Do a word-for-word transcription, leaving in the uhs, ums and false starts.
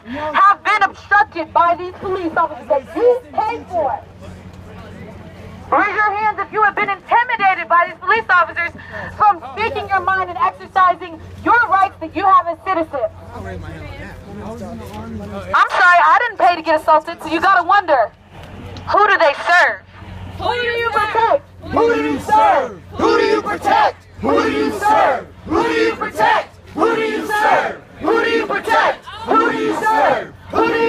have been obstructed by these police officers that you paid for. Raise your hands if you have been intimidated by these police officers from speaking your mind and exercising your rights that you have as citizens. I'm sorry, I didn't pay to get assaulted, so you gotta wonder, who do they serve? Who do you protect? Who do you serve? Who do you protect? Who do you serve? Who do you protect? Who do you serve? Who do you protect? Who do you serve? Who do you